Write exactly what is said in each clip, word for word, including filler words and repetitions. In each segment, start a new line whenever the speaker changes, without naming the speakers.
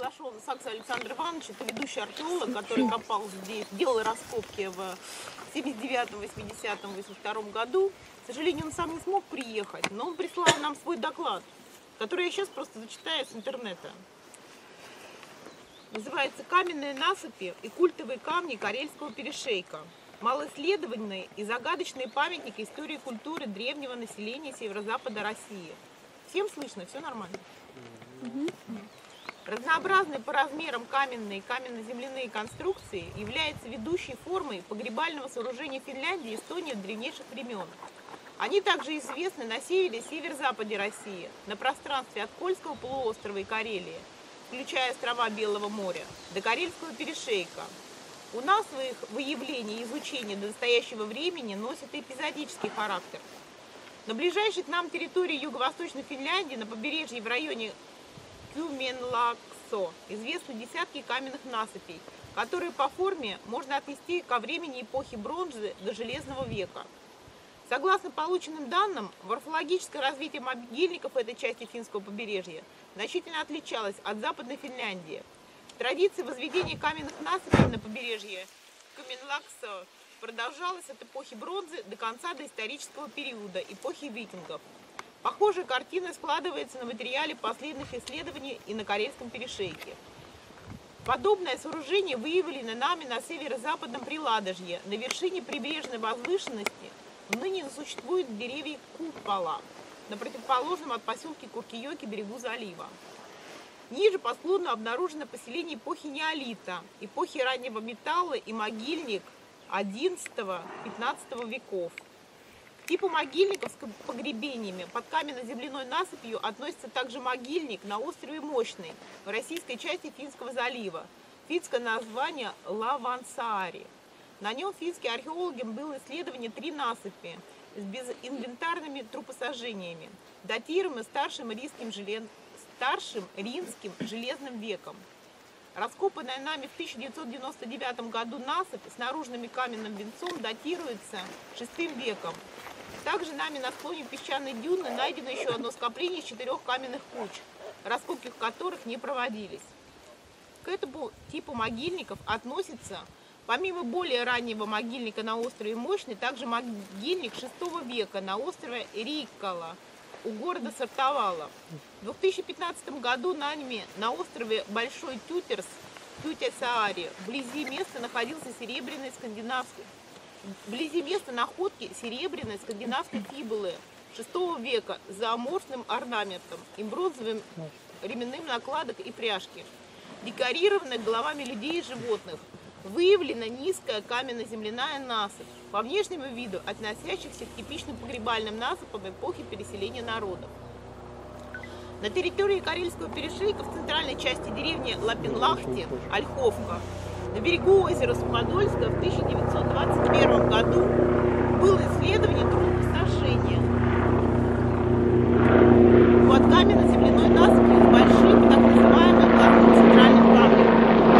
приглашен Сакс Александр Иванович, это ведущий археолог, который копал здесь, делал раскопки в семьдесят девятом, восьмидесятом, восемьдесят втором году. К сожалению, он сам не смог приехать, но он прислал нам свой доклад, который я сейчас просто зачитаю с интернета. Называется «Каменные насыпи и культовые камни Карельского перешейка. Малоисследованные и загадочные памятники истории и культуры древнего населения северо-запада России». Всем слышно? Все нормально? Угу. Разнообразные по размерам каменные и каменно-земляные конструкции являются ведущей формой погребального сооружения Финляндии и Эстонии от древнейших времен. Они также известны на севере и северо-западе России, на пространстве от Кольского полуострова и Карелии, включая острова Белого моря, до Карельского перешейка. У нас их выявление и изучение до настоящего времени носит эпизодический характер. На ближайшей к нам территории юго-восточной Финляндии, на побережье в районе Кюменлаксо, известны десятки каменных насыпей, которые по форме можно отнести ко времени эпохи бронзы до Железного века. Согласно полученным данным, морфологическое развитие могильников этой части финского побережья значительно отличалось от Западной Финляндии. Традиция возведения каменных насыпей на побережье Кюменлаксо продолжалась от эпохи бронзы до конца доисторического периода, эпохи викингов. Похожая картина складывается на материале последних исследований и на Карельском перешейке. Подобное сооружение выявлено нами на северо-западном Приладожье, на вершине прибрежной возвышенности. Ныне существуют деревья купола на противоположном от поселка Куркиёки берегу залива. Ниже по склону обнаружено поселение эпохи неолита, эпохи раннего металла и могильник одиннадцатого-пятнадцатого веков. К типу могильников с погребениями под каменно-земляной насыпью относится также могильник на острове Мощный в российской части Финского залива. Финское название Лавансаари. На нем финские археологи было исследование три насыпи с безинвентарными трупосожжениями, датируемые старшим римским, желез... старшим римским железным веком. Раскопанная нами в тысяча девятьсот девяносто девятом году насыпь с наружным каменным венцом датируется шестым веком. Также нами на склоне песчаной дюны найдено еще одно скопление из четырех каменных куч, раскопки в которых не проводились. К этому типу могильников относится, помимо более раннего могильника на острове Мощный, также могильник шестого века на острове Риккала у города Сартовала. В две тысячи пятнадцатом году нами на острове Большой Тютерс, Тютя-Саари, вблизи места находился серебряный скандинавский, вблизи места находки серебряной скандинавской фибулы шестого века с зооморфным орнаментом и бронзовым ременным накладок и пряжки, декорированной головами людей и животных. Выявлена низкая каменно-земляная насыпь, по внешнему виду относящихся к типичным погребальным насыпам эпохи переселения народов. На территории Карельского перешейка в центральной части деревни Лапинлахти, Ольховка, на берегу озера Суходольска в тысяча девятьсот двадцать первом году было исследование трупосожжения под каменно-земляной насыпью с большим так называемым главным центральным камнем.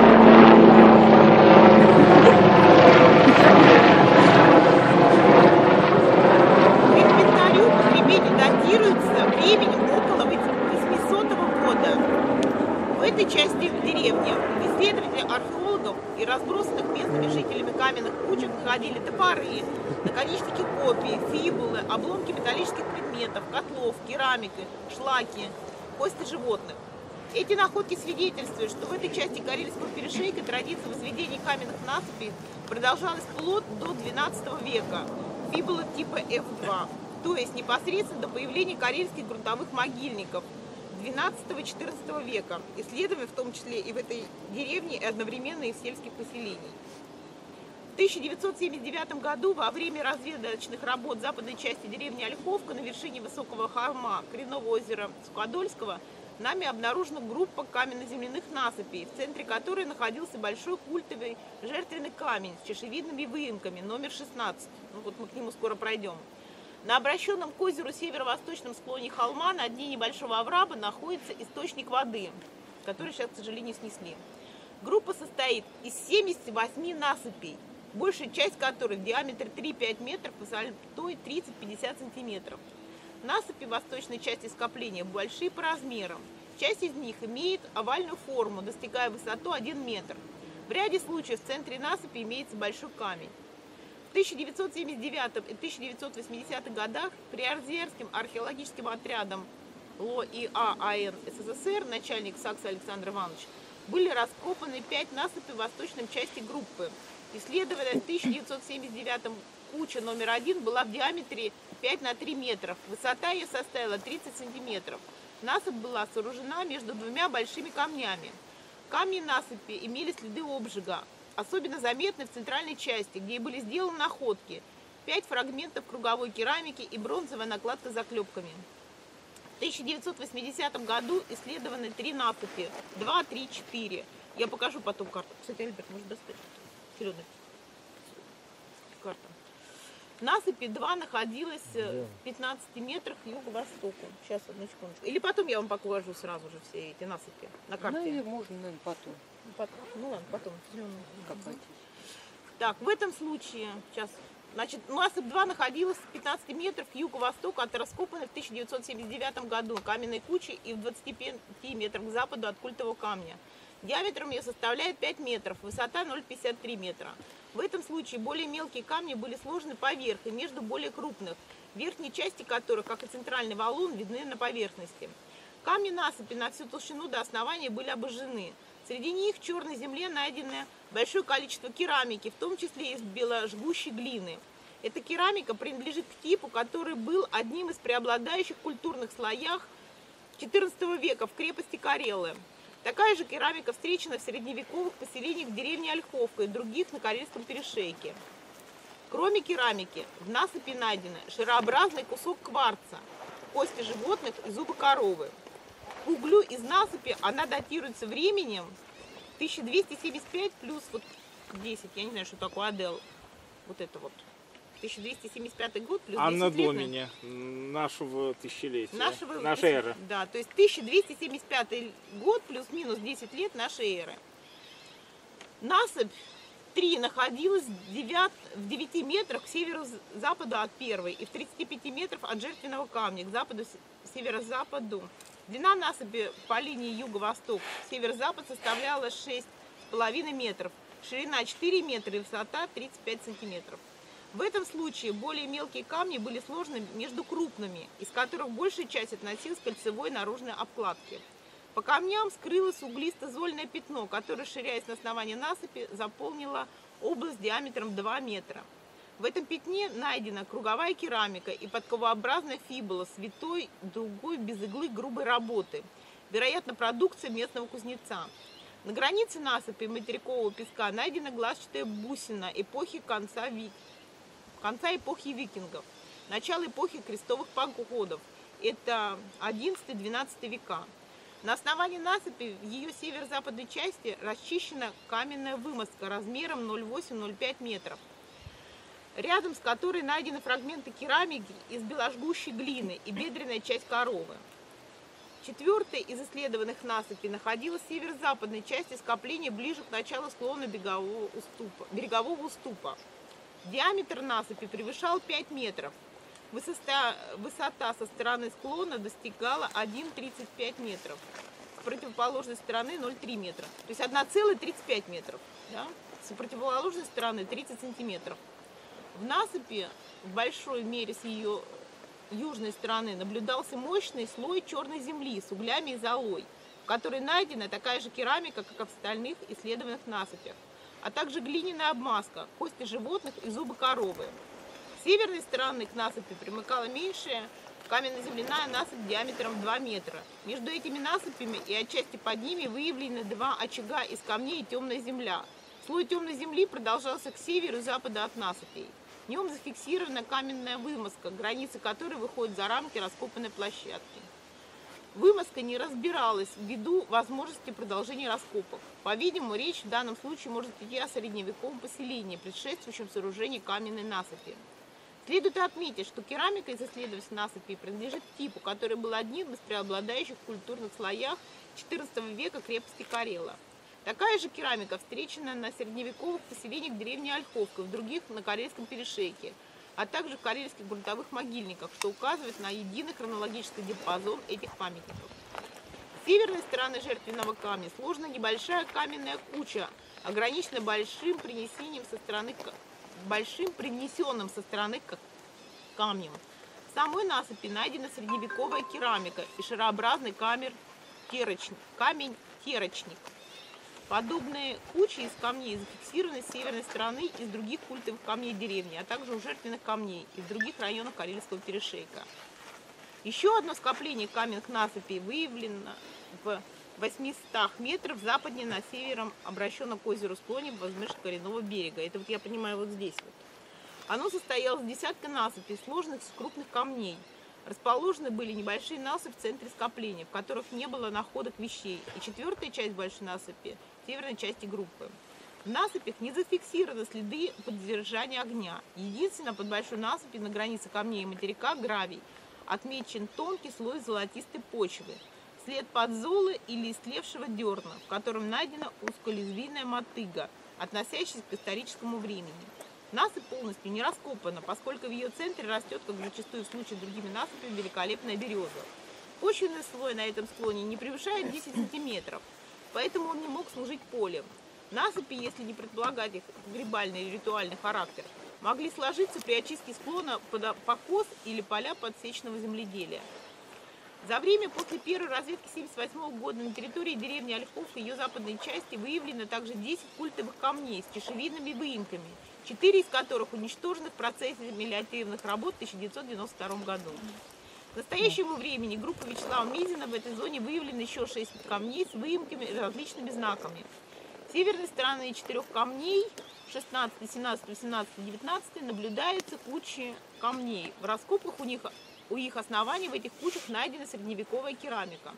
Временем около восьмисотого года. В этой части деревни исследователи археологов и разбросанных местными жителями каменных кучек находили топоры, наконечники копий, фибулы, обломки металлических предметов, котлов, керамики, шлаки, кости животных. Эти находки свидетельствуют, что в этой части Карельского перешейка традиция возведения каменных насыпей продолжалась вплоть до двенадцатого века. Фибулы типа эф два. То есть непосредственно до появления карельских грунтовых могильников двенадцатого-четырнадцатого века, исследуемые в том числе и в этой деревне и одновременно и в сельских поселениях. В тысяча девятьсот семьдесят девятом году во время разведочных работ в западной части деревни Ольховка на вершине высокого холма коренного озера Суходольского нами обнаружена группа каменно-земляных насыпей, в центре которой находился большой культовый жертвенный камень с чашевидными выемками номер шестнадцать. Ну, вот мы к нему скоро пройдем. На обращенном к озеру северо-восточном склоне холма на дне небольшого оврага находится источник воды, который сейчас, к сожалению, снесли. Группа состоит из семидесяти восьми насыпей, большая часть которых в диаметре три-пять метров, высотой тридцать-пятьдесят сантиметров. Насыпи в восточной части скопления большие по размерам. Часть из них имеет овальную форму, достигая высоту один метр. В ряде случаев в центре насыпи имеется большой камень. В тысяча девятьсот семьдесят девятом и тысяча девятьсот восьмидесятых годах Приозерским археологическим отрядом ЛОИА СССР, начальник Сакс Александр Иванович, были раскопаны пять насыпей в восточной части группы. Исследованная в тысяча девятьсот семьдесят девятом куча номер один была в диаметре пять на три метра. Высота ее составила тридцать сантиметров. Насыпь была сооружена между двумя большими камнями. Камни насыпи имели следы обжига, особенно заметны в центральной части, где и были сделаны находки. Пять фрагментов круговой керамики и бронзовая накладка с заклепками. В тысяча девятьсот восьмидесятом году исследованы три насыпи, два, три, четыре. Я покажу потом карту. Кстати, Альберт, может достать зеленую карту. Насыпи два находилась в пятнадцати метрах к юго-востоку. Сейчас, одну секундочку. Или потом я вам покажу сразу же все эти насыпи на карте.
Ну, или можно, наверное, потом.
потом. Ну ладно, потом. Копать. Так, в этом случае, сейчас, значит, насыпь два находилась в пятнадцати метрах к юго-востоку от раскопанной в тысяча девятьсот семьдесят девятом году каменной кучи и в двадцати пяти метрах к западу от культового камня. Диаметром ее составляет пять метров, высота ноль целых пятьдесят три метра. В этом случае более мелкие камни были сложены поверх и между более крупных, верхней части которых, как и центральный валун, видны на поверхности. Камни насыпи на всю толщину до основания были обожжены. Среди них в черной земле найдено большое количество керамики, в том числе из беложгущей глины. Эта керамика принадлежит к типу, который был одним из преобладающих культурных слоях четырнадцатого века в крепости Карелы. Такая же керамика встречена в средневековых поселениях в деревне Ольховка и других на Карельском перешейке. Кроме керамики, в насыпи найден шарообразный кусок кварца, кости животных и зубы коровы. К углю из насыпи она датируется временем тысяча двести семьдесят пять плюс вот десять, я не знаю, что такое Адел, вот это вот. тысяча двести семьдесят пятый год плюс
Анна
десять лет.
Домини нашего тысячелетия,
Нашего,
нашей эры.
Да, то есть тысяча двести семьдесят пятый год плюс-минус десять лет нашей эры. Насыпь три находилась в девяти метрах к северо-западу от первой и в тридцати пяти метрах от жертвенного камня к западу, северо-западу. Длина насыпи по линии юго-восток, северо-запад составляла шесть с половиной метров, ширина четыре метра и высота тридцать пять сантиметров. В этом случае более мелкие камни были сложены между крупными, из которых большая часть относилась к кольцевой наружной обкладке. По камням скрылось углисто-зольное пятно, которое, расширяясь на основании насыпи, заполнило область диаметром два метра. В этом пятне найдена круговая керамика и подковообразная фибула с витой дугой без иглы грубой работы, вероятно, продукция местного кузнеца. На границе насыпи материкового песка найдена глазчатая бусина эпохи конца века. Конца эпохи викингов, начало эпохи крестовых походов, это одиннадцатый-двенадцатый века. На основании насыпи в ее северо-западной части расчищена каменная вымостка размером ноль целых восемь - ноль целых пять метров, рядом с которой найдены фрагменты керамики из беложгущей глины и бедренная часть коровы. Четвертая из исследованных насыпей находилась в северо-западной части скопления ближе к началу склона берегового уступа. Берегового уступа. Диаметр насыпи превышал пять метров. Высота, высота со стороны склона достигала один целых тридцать пять метров. С противоположной стороны ноль целых три метра. То есть одна целая тридцать пять метров. Да? С противоположной стороны тридцать сантиметров. В насыпи в большой мере с ее южной стороны наблюдался мощный слой черной земли с углями и золой, в которой найдена такая же керамика, как и в остальных исследованных насыпях, а также глиняная обмазка, кости животных и зубы коровы. С северной стороны к насыпи примыкала меньшая каменно-земляная насыпь диаметром два метра. Между этими насыпями и отчасти под ними выявлены два очага из камней и темная земля. Слой темной земли продолжался к северу и западу от насыпей. В нем зафиксирована каменная вымостка, границы которой выходят за рамки раскопанной площадки. Вымостка не разбиралась ввиду возможности продолжения раскопок. По-видимому, речь в данном случае может идти о средневековом поселении, предшествующем сооружению каменной насыпи. Следует отметить, что керамика из исследованных насыпей принадлежит к типу, который был одним из преобладающих в культурных слоях четырнадцатого века крепости Карела. Такая же керамика встречена на средневековых поселениях деревни Ольховка и в других на Карельском перешейке, а также в карельских грунтовых могильниках, что указывает на единый хронологический диапазон этих памятников. С северной стороны жертвенного камня сложена небольшая каменная куча, ограничена большим принесением со стороны, большим принесенным со стороны камнем. В самой насыпи найдена средневековая керамика и шарообразный камень терочник. Камень терочник. Подобные кучи из камней зафиксированы с северной стороны из других культовых камней деревни, а также у жертвенных камней из других районов Карельского перешейка. Еще одно скопление каменных насыпей выявлено в восьмистах метров западнее на севером, обращенном к озеру склоне возмеж коренного берега. Это вот я понимаю вот здесь вот. Оно состояло из десятка насыпей, сложных из крупных камней. Расположены были небольшие насыпи в центре скопления, в которых не было находок вещей, и четвертая часть большой насыпи в северной части группы. В насыпях не зафиксированы следы поддержания огня. Единственно под большой насыпью на границе камней и материка гравий отмечен тонкий слой золотистой почвы, след подзолы или истлевшего дерна, в котором найдена узколезвийная мотыга, относящаяся к историческому времени. Насыпь полностью не раскопана, поскольку в ее центре растет, как зачастую в случае с другими насыпями, великолепная береза. Почвенный слой на этом склоне не превышает десяти сантиметров, поэтому он не мог служить полем. Насыпи, если не предполагать их погребальный или ритуальный характер, могли сложиться при очистке склона под покос или поля подсечного земледелия. За время после первой разведки тысяча девятьсот семьдесят восьмого года на территории деревни Ольховка и ее западной части выявлено также десять культовых камней с чешевидными выемками, четыре из которых уничтожены в процессе мелиоративных работ в тысяча девятьсот девяносто втором году. К настоящему времени группа Вячеслава Мизина в этой зоне выявлено еще шесть камней с выемками и различными знаками. С северной стороны четырех камней шестнадцатый, семнадцатый, восемнадцатый, девятнадцатый наблюдаются кучи камней. В раскопках у них У их оснований в этих кучах найдена средневековая керамика.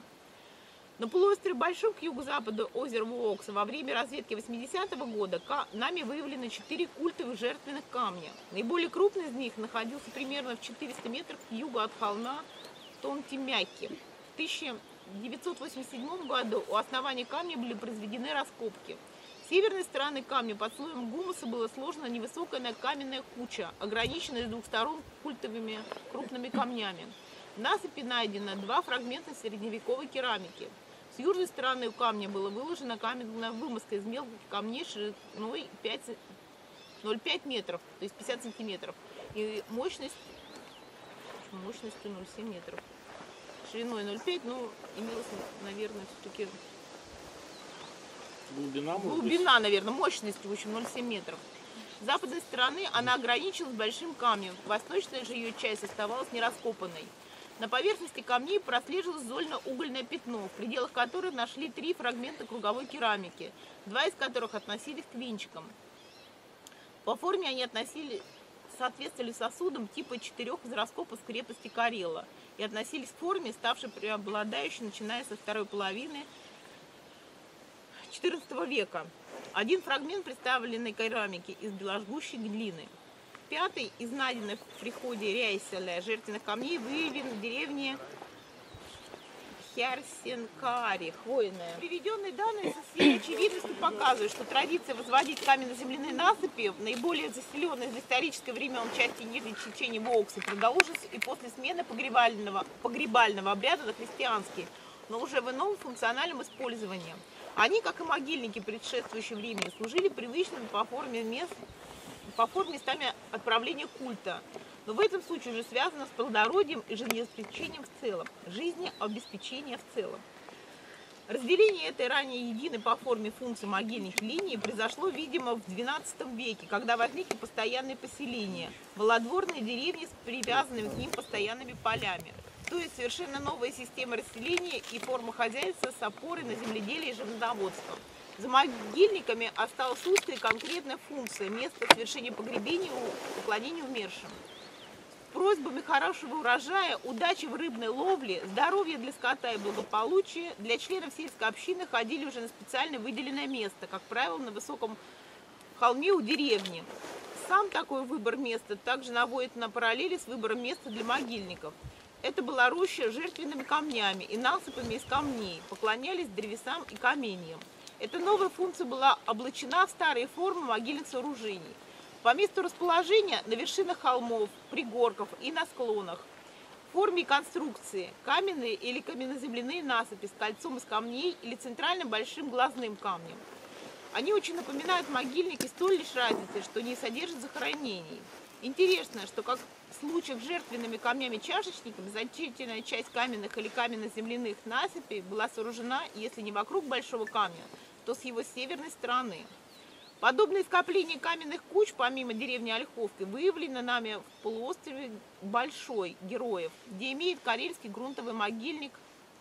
На полуострове Большом к юго-западу озера Вуокса во время разведки восьмидесятого года нами выявлено четыре культовых жертвенных камня. Наиболее крупный из них находился примерно в четырёхстах метрах к югу от холма Тонтимяки. В тысяча девятьсот восемьдесят седьмом году у основания камня были произведены раскопки. С северной стороны камня под слоем гумуса была сложена невысокая каменная куча, ограниченная с двух сторон культовыми крупными камнями. В насыпи найдено два фрагмента средневековой керамики. С южной стороны у камня было выложено каменная вымазка из мелких камней шириной ноль целых пять десятых метров, то есть пятьдесят сантиметров, и мощность, мощностью ноль целых семь десятых метров. Шириной ноль целых пять десятых, ну, имелось, наверное, все-таки...
Глубина,
Глубина, наверное, мощностью, в общем, ноль целых семь десятых метров. С западной стороны она ограничилась большим камнем, восточная же ее часть оставалась нераскопанной. На поверхности камней прослеживалось зольно-угольное пятно, в пределах которого нашли три фрагмента круговой керамики, два из которых относились к венчикам. По форме они относились, соответствовали сосудам типа четырех из раскопов в крепости Карела и относились к форме, ставшей преобладающей, начиная со второй половины четырнадцатого века. Один фрагмент представленной керамики из беложгущей глины. Пятый из найденных в приходе Ряйселя жертвенных камней выявлен в деревне Херсенкаари, хвойная. Приведенные данные со всей очевидностью показывают, что традиция возводить каменно-земляные насыпи в наиболее заселенной в историческое времен части нижней течения Вуокса продолжилась и после смены погребального, погребального обряда на христианский, но уже в ином функциональном использовании. Они, как и могильники предшествующего времени, служили привычными по форме мест, по форме местами отправления культа, но в этом случае уже связано с плодородием и жизнеобеспечением в целом. Жизнеобеспечение в целом. Разделение этой ранее единой по форме функции могильных линий произошло, видимо, в двенадцатом веке, когда возникли постоянные поселения, малодворные деревни с привязанными к ним постоянными полями. То есть совершенно новая система расселения и форма хозяйства с опорой на земледелие и животноводство. За могильниками осталась узкая и конкретная функция – место совершения погребения и поклонения умершим. С просьбами хорошего урожая, удачи в рыбной ловле, здоровья для скота и благополучия для членов сельской общины ходили уже на специально выделенное место, как правило, на высоком холме у деревни. Сам такой выбор места также наводит на параллели с выбором места для могильников. Это была роща с жертвенными камнями и насыпами из камней, поклонялись древесам и каменьям. Эта новая функция была облачена в старые формы могильных сооружений. По месту расположения на вершинах холмов, пригорков и на склонах форме и конструкции каменные или каменноземляные насыпи с кольцом из камней или центральным большим глазным камнем. Они очень напоминают могильники с той лишь разницей, что не содержат захоронений. Интересно, что как в случаях с жертвенными камнями-чашечниками, значительная часть каменных или каменно-земляных насыпей была сооружена, если не вокруг большого камня, то с его северной стороны. Подобные скопления каменных куч, помимо деревни Ольховки, выявлены нами в полуострове Большой Героев, где имеет карельский грунтовый могильник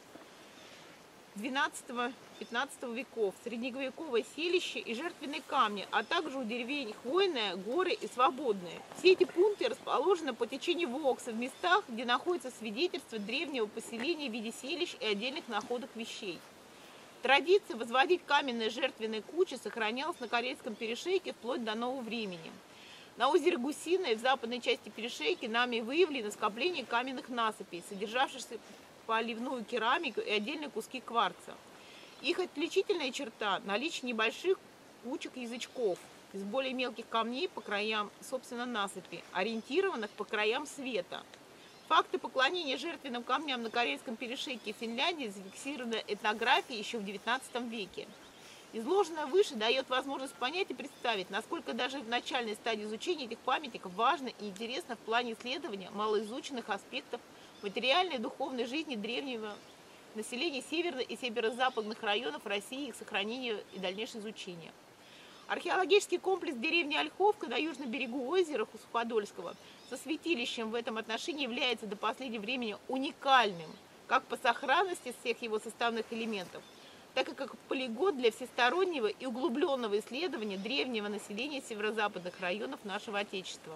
двенадцатого-пятнадцатого веков, средневековое селище и жертвенные камни, а также у деревень Хвойная, Горы и Свободные. Все эти пункты расположены по течению Вокса в местах, где находятся свидетельства древнего поселения в виде селищ и отдельных находок вещей. Традиция возводить каменные жертвенные кучи сохранялась на Карельском перешейке вплоть до нового времени. На озере Гусиное в западной части перешейка нами выявлено скопление каменных насыпей, содержавшихся поливную керамику и отдельные куски кварца. Их отличительная черта – наличие небольших кучек язычков из более мелких камней по краям, собственно, насыпи, ориентированных по краям света. Факты поклонения жертвенным камням на Карельском перешейке в Финляндии зафиксированы этнографией еще в девятнадцатом веке. Изложенное выше дает возможность понять и представить, насколько даже в начальной стадии изучения этих памятников важно и интересно в плане исследования малоизученных аспектов материальной и духовной жизни древнего населения северных и северо-западных районов России, их сохранения и дальнейшее изучение. Археологический комплекс деревни Ольховка на южном берегу озера Суходольского со святилищем в этом отношении является до последнего времени уникальным, как по сохранности всех его составных элементов, так и как полигон для всестороннего и углубленного исследования древнего населения северо-западных районов нашего Отечества.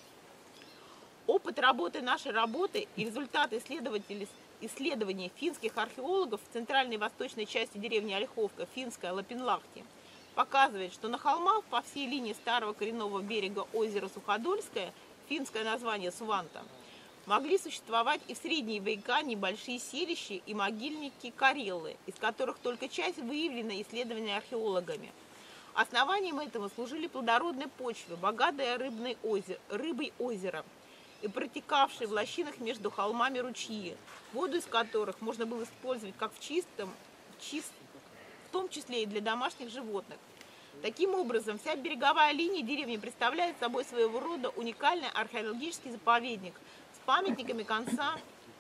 Опыт работы нашей работы и результаты исследований финских археологов в центральной и восточной части деревни Ольховка, финская Лапинлахти, показывает, что на холмах по всей линии старого коренного берега озера Суходольское, финское название Суванта, могли существовать и в средние века небольшие селища и могильники Карелы, из которых только часть выявлена исследованиями археологами. Основанием этому служили плодородные почвы, богатые рыбной озер, рыбой озера и протекавшие в лощинах между холмами ручьи, воду из которых можно было использовать как в чистом, в чистом, в том числе и для домашних животных. Таким образом, вся береговая линия деревни представляет собой своего рода уникальный археологический заповедник с памятниками конца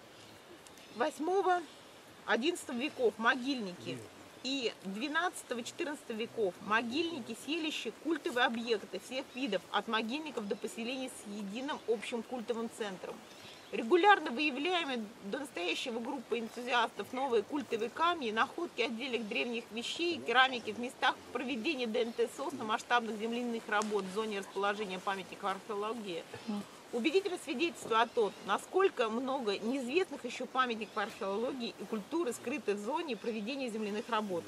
восьмого-одиннадцатого веков, могильники, и двенадцатого-четырнадцатого веков, могильники, селища, культовые объекты всех видов, от могильников до поселений с единым общим культовым центром. Регулярно выявляемые до настоящего группы энтузиастов новые культовые камни, находки отдельных древних вещей, керамики в местах проведения ДНТ-СОС на масштабных земляных работ в зоне расположения памятников археологии убедительно свидетельствует о том, насколько много неизвестных еще памятников археологии и культуры скрыты в зоне проведения земляных работ.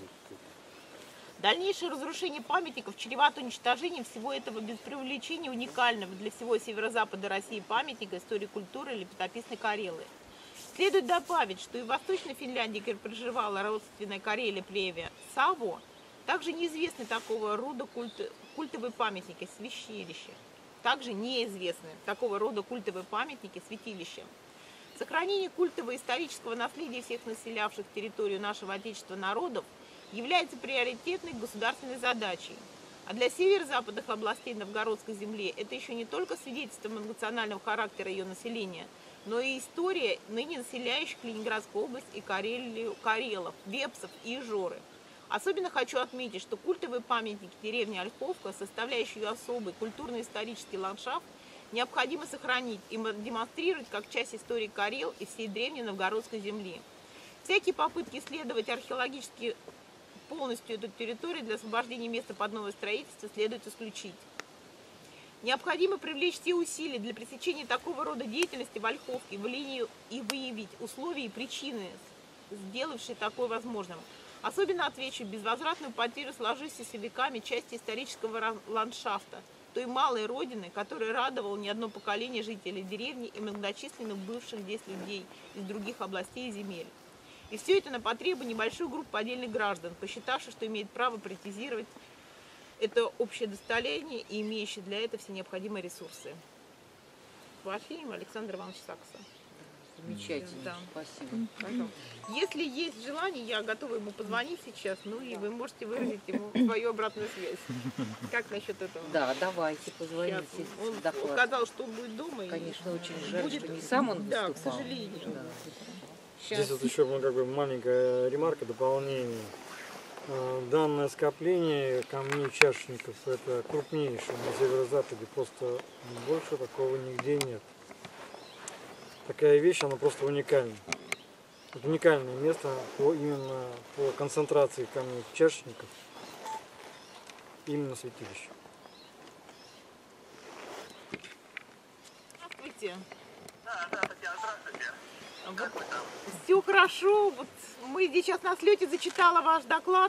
Дальнейшее разрушение памятников чревато уничтожением всего этого без преувеличения уникального для всего северо-запада России памятника истории культуры летописной Карелы. Следует добавить, что и в Восточной Финляндии, где проживала родственная Карелия племя Саво, также неизвестны такого рода культ, культовые памятники, святилища. Также неизвестны такого рода культовые памятники, святилища. Сохранение культового и исторического наследия всех населявших территорию нашего Отечества народов является приоритетной государственной задачей. А для северо-западных областей Новгородской земли это еще не только свидетельство многонационального характера ее населения, но и история ныне населяющих Ленинградскую область и Карелию, карелов, вепсов и ижоры. Особенно хочу отметить, что культовые памятники деревни Ольховка, составляющие ее особый культурно-исторический ландшафт, необходимо сохранить и демонстрировать как часть истории Карел и всей древней Новгородской земли. Всякие попытки исследовать археологически полностью эту территорию для освобождения места под новое строительство следует исключить. Необходимо привлечь все усилия для пресечения такого рода деятельности в Ольховке в линию и выявить условия и причины, сделавшие такое возможным. Особенно отвечу безвозвратную потерю сложившейся веками части исторического ландшафта, той малой родины, которая радовала не одно поколение жителей деревни и многочисленных бывших здесь людей из других областей и земель. И все это на потребу небольшой группы отдельных граждан, посчитавших, что имеет право приоритизировать это общее достояние и имеющие для этого все необходимые ресурсы. Вафиев Александр Иванович Сакса.
Замечательно,
Да.
спасибо.
Пожалуйста. Если есть желание, я готова ему позвонить сейчас, ну и вы можете выразить ему свою обратную связь. Как насчет этого?
Да, давайте,
Сейчас.
позвоните.
Он
Доклад.
сказал, что он будет дома. и
Конечно, очень жаль,
будет-
что не сам он
Да, к
выступал.
сожалению.
Да.
Сейчас.
Здесь вот еще ну, как бы маленькая ремарка, дополнение. Э, Данное скопление камней чашечников это крупнейшее на северо-западе, просто больше такого нигде нет. Такая вещь, она просто уникальна. Это уникальное место по, именно по концентрации камней чашечников, именно святилище.
Здравствуйте.
Да, да, Татьяна, здравствуйте.
Вот, все хорошо. Вот мы сейчас на слете зачитала ваш доклад.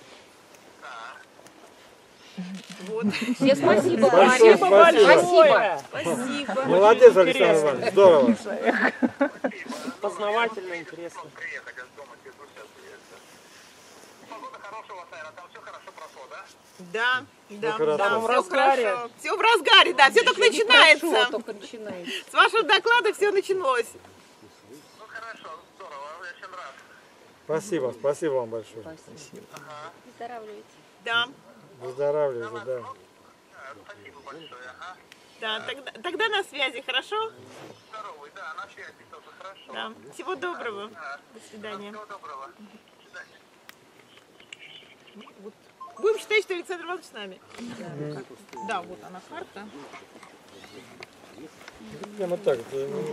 Вот.
Все спасибо.
Большое
Ваня.
спасибо.
Спасибо.
Спасибо.
Молодец, Александр Иванович, здорово.
Познавательно, интересно.
Приехать из дома, без сейчас приехать. Погода хорошая у вас, наверное, там все хорошо прошло, да?
Да, да,
хорошо.
да,
Там
в
все
разгаре.
хорошо. Все в разгаре, да, все только начинается.
Хорошо, только начинается.
С вашего доклада все началось.
Ну хорошо, здорово, я очень рад.
Спасибо, спасибо вам большое.
Спасибо.
Да,
Выздоравливайте, да.
Да, спасибо большое, ага.
да, тогда, тогда на связи, хорошо?
Здоровый, да, на связи тоже хорошо.
Да. Всего доброго. До свидания.
Всего доброго. До свидания.
Вот. Будем считать, что Александр Иванович с нами. Да, вот она карта.
Прямо так. это, ну,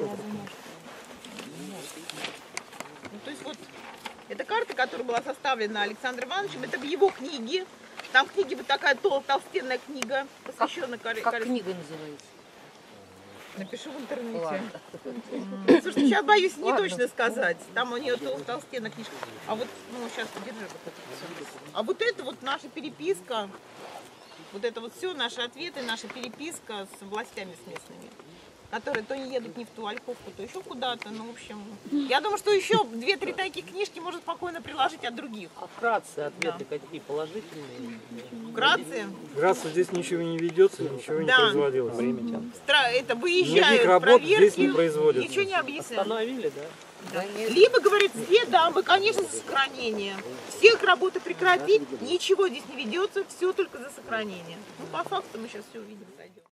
Ну, то есть вот эта карта, которая была составлена Александром Ивановичем, это в его книге. Там в книге вот такая тол- толстенная книга, посвященная коре-
Как
коре-
книга называется?
Напишу в интернете.
Ладно.
Слушайте, сейчас боюсь не
Ладно.
точно сказать. Там у нее тол- толстенная книжка. А вот, ну, сейчас подержи вот это всё. А вот это вот наша переписка. Вот это вот все, наши ответы, наша переписка с властями, с местными. Которые то не едут не в ту Ольховку, то еще куда-то. Ну, в общем, я думаю, что еще две-три такие книжки можно спокойно приложить от других.
А вкратце ответы какие положительные?
Вкратце,
Вкратце здесь ничего не ведется, ничего не
Да.
производилось.
стра- это выезжают
Никаких работ здесь
проверки,
не производится.
ничего не объясняют.
Остановили, да?
Да нет.
Либо, говорит, все дамбы, конечно, за сохранение. Всех работы прекратить, ничего здесь не ведется, все только за сохранение. Ну, по факту мы сейчас все увидим, зайдем.